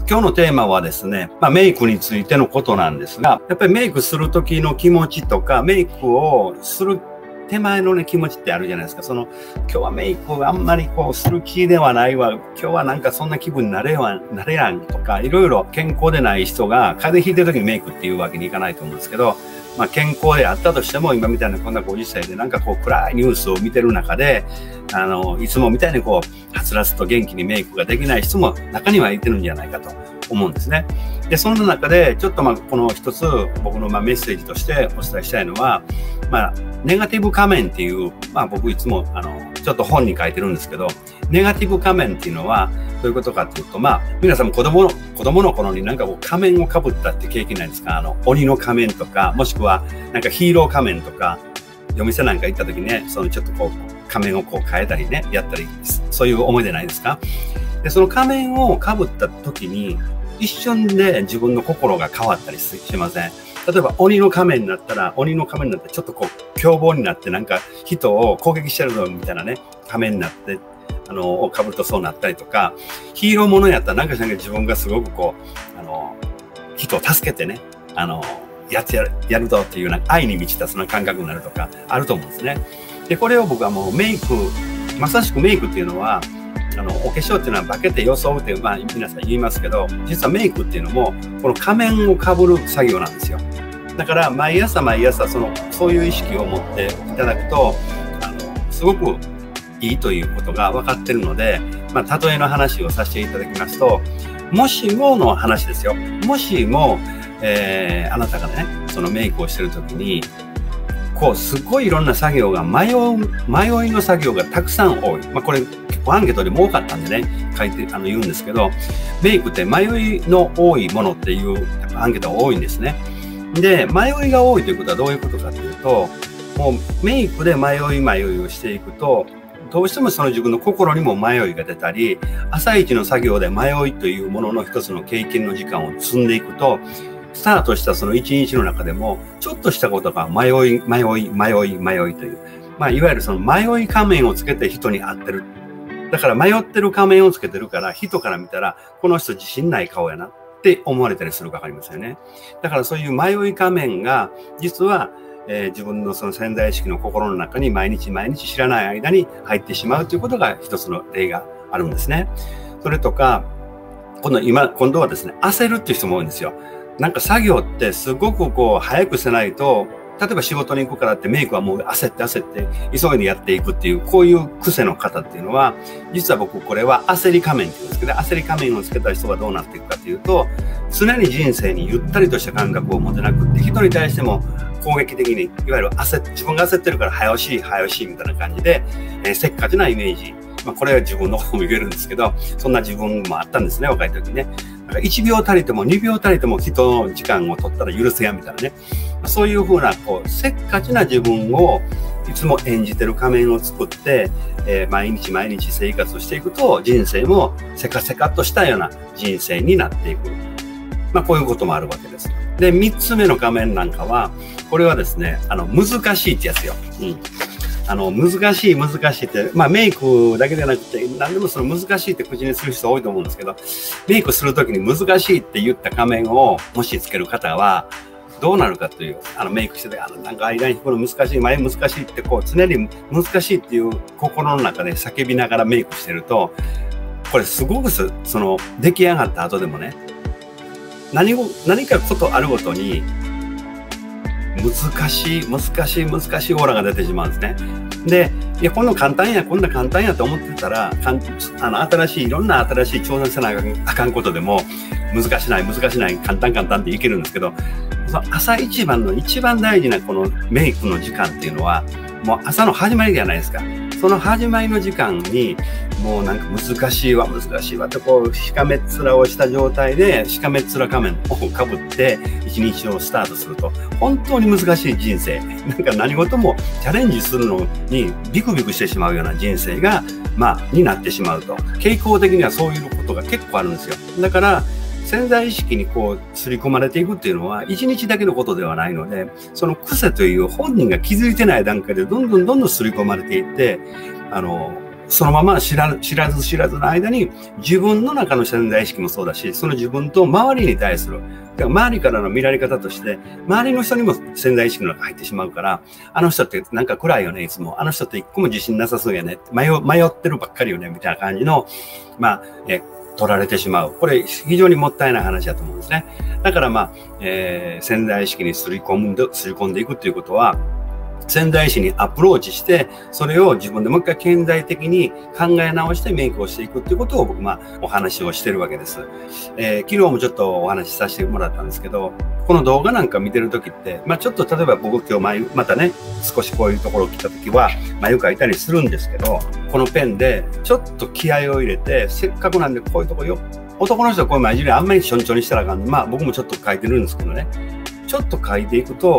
今日のテーマはですね、メイクについてのことなんですが、やっぱりメイクする時の気持ちとか、メイクをする手前のね、気持ちってあるじゃないですか。今日はメイクあんまりする気ではないわ。今日はなんかそんな気分になれやんとか、いろいろ健康でない人が風邪ひいてる時にメイクっていうわけにいかないと思うんですけど、健康であったとしても、今みたいなこんな50歳でなんか暗いニュースを見てる中で、いつもみたいにはつらつと元気にメイクができない人も中にはいてるんじゃないかと思うんですね。で、そんな中で、ちょっとこの一つ僕のメッセージとしてお伝えしたいのは、ネガティブ仮面っていう、僕いつもちょっと本に書いてるんですけど、ネガティブ仮面っていうのはどういうことかっていうと、皆さんも子供の頃になんか仮面をかぶったって経験ないですか？鬼の仮面とか、もしくはなんかヒーロー仮面とか、夜店なんか行った時にね、ちょっと仮面を変えたりね、やったり、そういう思い出ないですか？で、その仮面をかぶった時に、一瞬で自分の心が変わったりしません？例えば鬼の仮面になったら、ちょっと凶暴になってなんか人を攻撃してるのみたいなね、仮面になって、をかぶるとそうなったりとか、ヒーローものやったらなんか自分がすごく人を助けてね、やるぞっていうような愛に満ちたその感覚になるとかあると思うんですね。で、これを僕はもうまさしくメイクっていうのは、お化粧っていうのは化けて装うっていう、皆さん言いますけど、実はメイクっていうのも、この仮面をかぶる作業なんですよ。だから、毎朝、そういう意識を持っていただくと、すごくいいということが分かってるので、例えの話をさせていただきますと、もしもの話ですよ。もしも、あなたがね、そのメイクをしてるときに、すごいいろんな作業が、迷いの作業がたくさん多い。これ、結構アンケートでも多かったんでね、言うんですけど、メイクって迷いの多いものっていうアンケートが多いんですね。で、迷いが多いということはどういうことかというと、もうメイクで迷いをしていくと、どうしてもその自分の心にも迷いが出たり、朝一の作業で迷いというものの一つの経験の時間を積んでいくと、スタートしたその一日の中でも、ちょっとしたことが迷いという、いわゆるその迷い仮面をつけて人に会ってる。だから迷ってる仮面をつけてるから、人から見たら、この人自信ない顔やなって思われたりするかわかりますよね。だからそういう迷い仮面が、実は、自分のその潜在意識の心の中に毎日知らない間に入ってしまうということが一つの例があるんですね。それとか、今度はですね、焦るっていう人も多いんですよ。なんか作業ってすごく早くせないと、例えば仕事に行くからってメイクはもう焦って急いでやっていくっていう、こういう癖の方っていうのは、実は僕これは焦り仮面っていうんですけど、焦り仮面をつけた人がどうなっていくかというと、常に人生にゆったりとした感覚を持てなくって、人に対しても攻撃的に、いわゆる自分が焦ってるから早押しみたいな感じで、せっかちなイメージ。これは自分の方も言えるんですけど、そんな自分もあったんですね、若い時にね。1秒たりとも2秒たりとも人の時間を取ったら許せやみたいなね。そういうふうな、せっかちな自分をいつも演じてる仮面を作って、毎日生活をしていくと、人生もせかせかっとしたような人生になっていく。こういうこともあるわけです。で、3つ目の仮面なんかは、これはですね、難しいってやつよ。難しいって、メイクだけじゃなくて、何でもその難しいって口にする人多いと思うんですけど、メイクするときに難しいって言った仮面をもしつける方は、どうなるかという、メイクしてて、なんか間に引くの難しいって常に難しいっていう心の中で叫びながらメイクしてると、これすごく出来上がった後でもね、何かことあるごとに、難しいオーラが出てしまうんですね。で、いや、こんな簡単やと思ってたら、いろんな新しい挑戦せなあかんことでも、難しない、簡単っていけるんですけど、その朝一番の一番大事なこのメイクの時間っていうのは、もう朝の始まりじゃないですか。その始まりの時間に、もうなんか難しいわってしかめっ面をした状態で、しかめっ面仮面をかぶって一日をスタートすると、本当に難しい人生。なんか何事もチャレンジするのにビクビクしてしまうような人生が、になってしまうと。傾向的にはそういうことが結構あるんですよ。だから、潜在意識に刷り込まれていくっていうのは一日だけのことではないので、その癖という本人が気づいてない段階でどんどん刷り込まれていって、 そのまま知らず知らずの間に自分の中の潜在意識もそうだし、その自分と周りに対する、周りからの見られ方として、周りの人にも潜在意識の中入ってしまうから、あの人ってなんか暗いよね、いつも。あの人って一個も自信なさそうやね。迷ってるばっかりよね、みたいな感じの、取られてしまう。これ非常にもったいない話だと思うんですね。だから潜在意識にすり込んでいくということは、潜在意識にアプローチして、それを自分でもう一回顕在的に考え直してメイクをしていくっていうことを僕お話をしてるわけです。昨日もちょっとお話しさせてもらったんですけど、この動画なんか見てるときって、ちょっと例えば僕今日またね、少しこういうところ来たときは眉描いたりするんですけど、このペンでちょっと気合を入れて、せっかくなんでこういうとこ男の人はこういう眉尻あんまりしょんちょんにしたらあかん。僕もちょっと描いてるんですけどね、ちょっと描いていくと、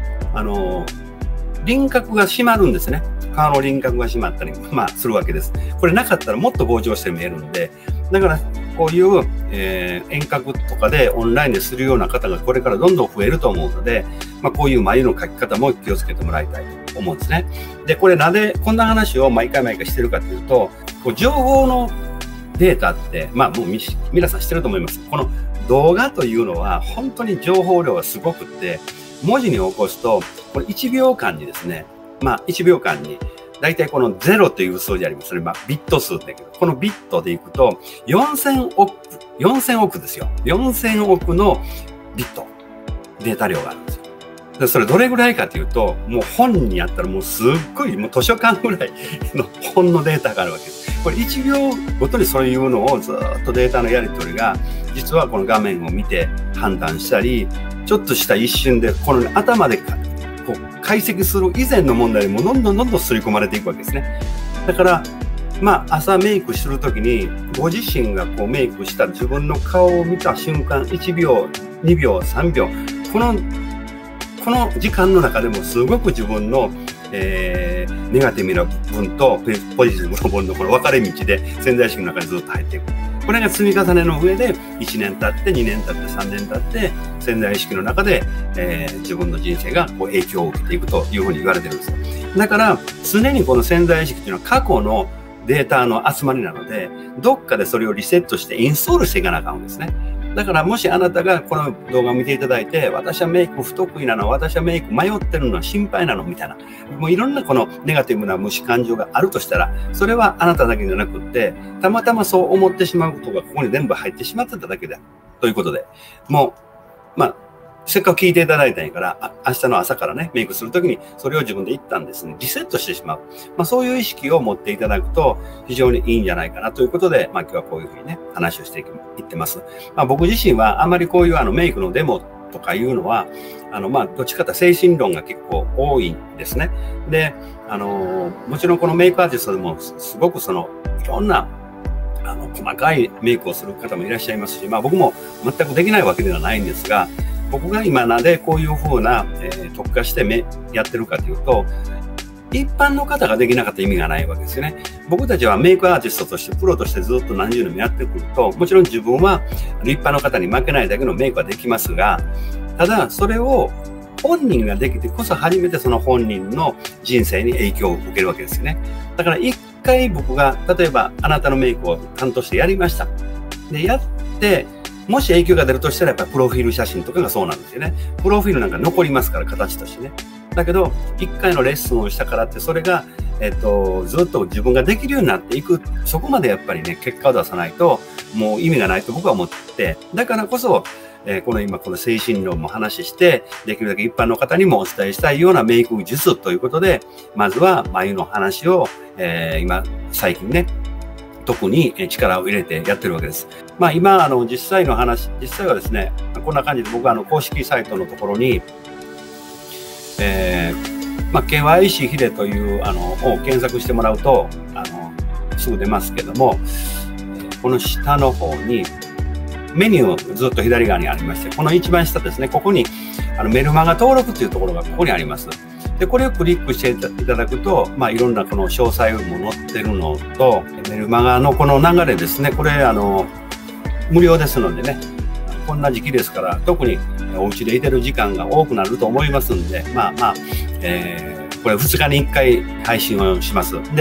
輪郭が締まるんですね。顔の輪郭が締まったり、するわけです。これなかったらもっと膨張して見えるんで、だからこういう、遠隔とかでオンラインでするような方がこれからどんどん増えると思うので、こういう眉の描き方も気をつけてもらいたいと思うんですね。で、これなぜこんな話を毎回してるかというと、情報のデータって、もう皆さん知ってると思います。この動画というのは本当に情報量がすごくって、文字に起こすと、これ1秒間にですね、1秒間に、だいたいこの0という数字あります。それビット数だけど、このビットでいくと、4000億ですよ。4000億のビット、データ量があるんですよ。でそれどれぐらいかというと、もう本にあったらもうすっごい、もう図書館ぐらいの本のデータがあるわけです。これ1秒ごとにそういうのをずっとデータのやり取りが、実はこの画面を見て判断したり、ちょっとした一瞬で、この頭でこう解析する以前の問題にもどんどん刷り込まれていくわけですね。だから、朝メイクするときに、ご自身がこうメイクした自分の顔を見た瞬間、1秒、2秒、3秒、この時間の中でもすごく自分の、ネガティブな部分とポジティブな部分のこの分かれ道で潜在意識の中にずっと入っていく。これが積み重ねの上で1年経って2年経って3年経って潜在意識の中で、自分の人生がこう影響を受けていくというふうに言われてるんですよ。だから常にこの潜在意識というのは過去のデータの集まりなので、どっかでそれをリセットしてインストールしていかなあかんんですね。だからもしあなたがこの動画を見ていただいて、私はメイク不得意なの、私はメイク迷ってるの、心配なのみたいな、もういろんなこのネガティブな無視感情があるとしたら、それはあなただけじゃなくって、たまたまそう思ってしまうことがここに全部入ってしまってただけだということで、もうせっかく聞いていただいたんやから、明日の朝からね、メイクするときにそれを自分で一旦ですね、リセットしてしまう。そういう意識を持っていただくと非常にいいんじゃないかなということで、今日はこういうふうにね、話をしていってます。僕自身はあまりこういうメイクのデモとかいうのは、どっちかというと精神論が結構多いんですね。で、もちろんこのメイクアーティストでもすごくいろんな細かいメイクをする方もいらっしゃいますし、僕も全くできないわけではないんですが、僕が今なんでこういう風な、特化してやってるかというと、一般の方ができなかった意味がないわけですよね。僕たちはメイクアーティストとしてプロとしてずっと何十年もやってくると、もちろん自分は一般の方に負けないだけのメイクはできますが、ただそれを本人ができてこそ初めてその本人の人生に影響を受けるわけですよね。だから一回僕が例えばあなたのメイクを担当してやりました。で、やってもし影響が出るとしたらやっぱりプロフィール写真とかがそうなんですよね。プロフィールなんか残りますから、形としてね。だけど、一回のレッスンをしたからって、それが、ずっと自分ができるようになっていく、そこまでやっぱりね、結果を出さないと、もう意味がないと僕は思って、だからこそ、この精神論も話して、できるだけ一般の方にもお伝えしたいようなメイク術ということで、まずは眉の話を、最近ね、特に力を入れてやってるわけです。今、実際はですね、こんな感じで僕は公式サイトのところに、KYC ヒデというを検索してもらうと、すぐ出ますけども、この下の方にメニューずっと左側にありまして、この一番下ですね、ここにメルマガ登録というところがここにあります。で、これをクリックしていただくと、いろんなこの詳細も載ってるのと、メルマガのこの流れですね、これ無料ですのでね、こんな時期ですから、特にお家でいてる時間が多くなると思いますんで、これ2日に1回配信をします。で、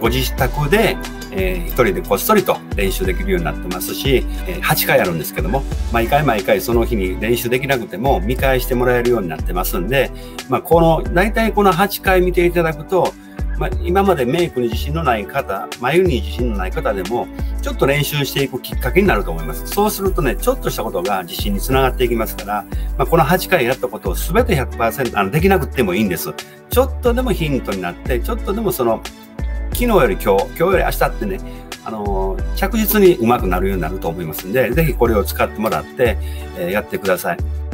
ご自宅で、一人でこっそりと練習できるようになってますし、8回あるんですけども、毎回毎回その日に練習できなくても見返してもらえるようになってますんで、大体この8回見ていただくと、今までメイクに自信のない方、眉に自信のない方でも、ちょっと練習していくきっかけになると思います。そうするとね、ちょっとしたことが自信につながっていきますから、この8回やったことを全て 100% できなくてもいいんです。ちょっとでもヒントになって、ちょっとでも昨日より今日より明日ってね、着実に上手くなるようになると思いますんで、ぜひこれを使ってもらって、やってください。